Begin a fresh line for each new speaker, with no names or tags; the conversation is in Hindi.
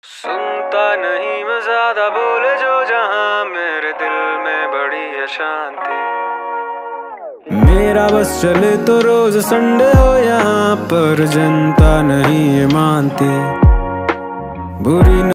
सुनता नहीं मैं ज्यादा बोले जो जहां, मेरे दिल में बड़ी अशांति। मेरा बस चले तो रोज संडे हो यहाँ पर, जनता नहीं ये मानती। बुरी